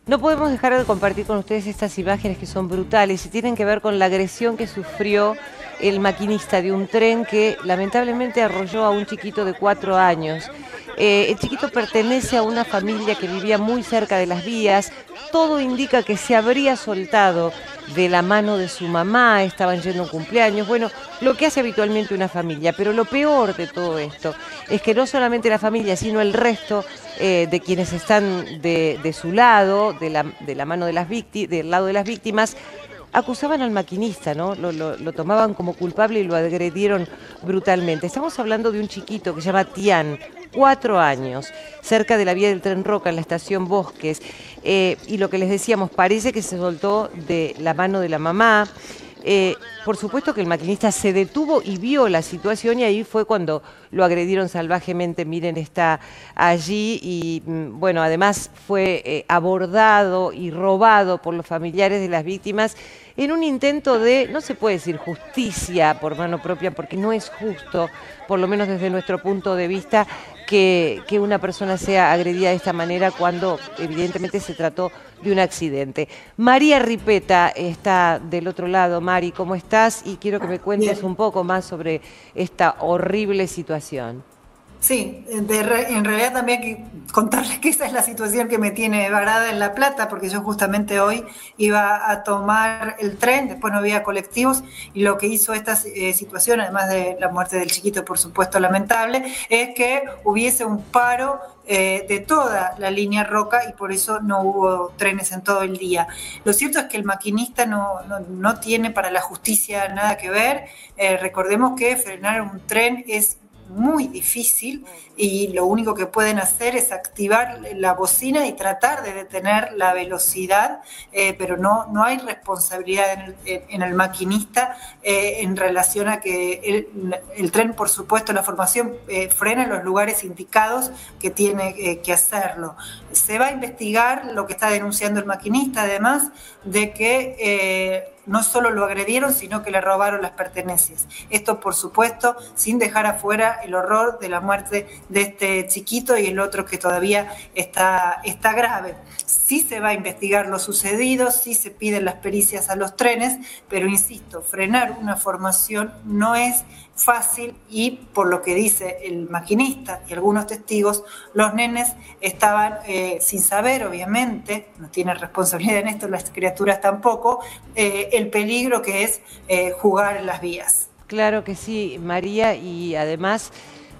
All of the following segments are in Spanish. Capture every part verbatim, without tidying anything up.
No podemos dejar de compartir con ustedes estas imágenes que son brutales y tienen que ver con la agresión que sufrió el maquinista de un tren que lamentablemente arrolló a un chiquito de cuatro años. Eh, el chiquito pertenece a una familia que vivía muy cerca de las vías. Todo indica que se habría soltado de la mano de su mamá, estaban yendo a un cumpleaños, bueno, lo que hace habitualmente una familia. Pero lo peor de todo esto es que no solamente la familia, sino el resto eh, de quienes están de, de su lado, de la, de la mano de las víctimas, del lado de las víctimas, acusaban al maquinista, ¿no? Lo, lo, lo tomaban como culpable y lo agredieron brutalmente. Estamos hablando de un chiquito que se llama Tian, cuatro años, cerca de la vía del Tren Roca, en la estación Bosques. Eh, y lo que les decíamos, parece que se soltó de la mano de la mamá. Eh, por supuesto que el maquinista se detuvo y vio la situación y ahí fue cuando lo agredieron salvajemente. Miren, está allí y bueno, además fue eh, abordado y robado por los familiares de las víctimas en un intento de, no se puede decir justicia por mano propia porque no es justo, por lo menos desde nuestro punto de vista, que, que una persona sea agredida de esta manera cuando evidentemente se trató de un accidente. María Ripeta está del otro lado. Mari, ¿cómo estás? Y quiero que me cuentes Bien. un poco más sobre esta horrible situación. Sí, de re, en realidad también hay que contarles que esa es la situación que me tiene varada en La Plata, porque yo justamente hoy iba a tomar el tren, después no había colectivos, y lo que hizo esta eh, situación, además de la muerte del chiquito, por supuesto lamentable, es que hubiese un paro eh, de toda la línea Roca y por eso no hubo trenes en todo el día. Lo cierto es que el maquinista no, no, no tiene para la justicia nada que ver. Eh, recordemos que frenar un tren es muy difícil y lo único que pueden hacer es activar la bocina y tratar de detener la velocidad, eh, pero no, no hay responsabilidad en el, en el maquinista eh, en relación a que el, el tren, por supuesto, la formación eh, frena en los lugares indicados que tiene eh, que hacerlo. Se va a investigar lo que está denunciando el maquinista, además de que eh, no solo lo agredieron, sino que le robaron las pertenencias. Esto, por supuesto, sin dejar afuera el horror de la muerte de este chiquito y el otro que todavía está, está grave. Sí se va a investigar lo sucedido, sí se piden las pericias a los trenes, pero insisto, frenar una formación no es fácil y por lo que dice el maquinista y algunos testigos, los nenes estaban eh, sin saber, obviamente, no tienen responsabilidad en esto, las criaturas tampoco, eh, el peligro que es eh, jugar en las vías. Claro que sí, María, y además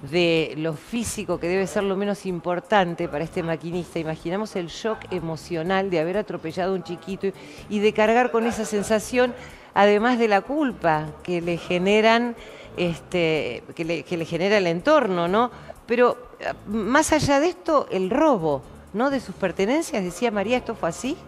de lo físico, que debe ser lo menos importante para este maquinista, imaginamos el shock emocional de haber atropellado a un chiquito y de cargar con esa sensación, además de la culpa que le generan, este, que le, que le genera el entorno, ¿no? Pero más allá de esto, el robo, ¿no? De sus pertenencias, decía María, ¿esto fue así?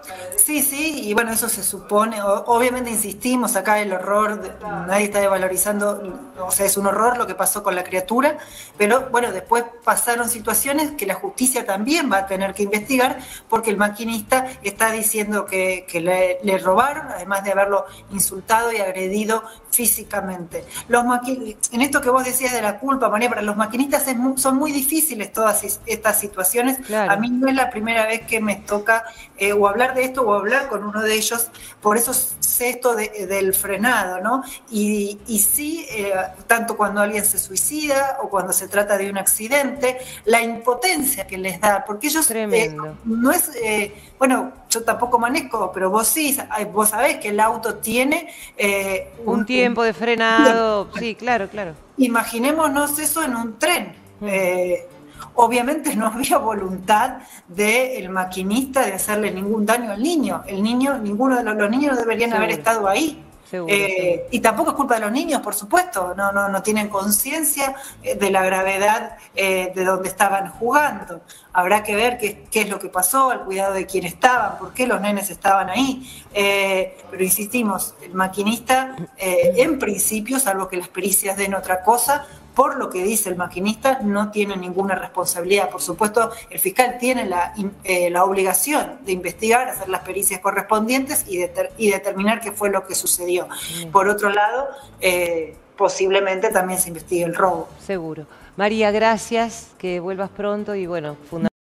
Sí, sí, y bueno, eso se supone, obviamente insistimos acá el horror, de, nadie está devalorizando, o sea, es un horror lo que pasó con la criatura, pero bueno, después pasaron situaciones que la justicia también va a tener que investigar, porque el maquinista está diciendo que, que le, le robaron, además de haberlo insultado y agredido físicamente. Los en esto que vos decías de la culpa, María, para los maquinistas es muy, son muy difíciles todas estas situaciones. Claro. A mí no es la primera vez que me toca eh, o hablar de esto o hablar con uno de ellos, por eso sé esto de, del frenado, ¿no? Y, y sí, eh, tanto cuando alguien se suicida o cuando se trata de un accidente, la impotencia que les da, porque ellos eh, no es, eh, bueno, yo tampoco manejo, pero vos sí, vos sabés que el auto tiene eh, un, un tiempo de frenado, tiempo. Sí, claro, claro. Imaginémonos eso en un tren. Mm. Eh, Obviamente no había voluntad del maquinista de hacerle ningún daño al niño. El niño, ninguno de los, los niños no deberían Seguro. haber estado ahí. Seguro, eh, seguro. Y tampoco es culpa de los niños, por supuesto. No, no, no tienen conciencia de la gravedad eh, de donde estaban jugando. Habrá que ver qué, qué es lo que pasó, el cuidado de quién estaban, por qué los nenes estaban ahí. Eh, pero insistimos, el maquinista, eh, en principio, salvo que las pericias den otra cosa, por lo que dice el maquinista, no tiene ninguna responsabilidad. Por supuesto, el fiscal tiene la, eh, la obligación de investigar, hacer las pericias correspondientes y, deter, y determinar qué fue lo que sucedió. Bien. Por otro lado, eh, posiblemente también se investigue el robo. Seguro. María, gracias, que vuelvas pronto y bueno, fundamentalmente.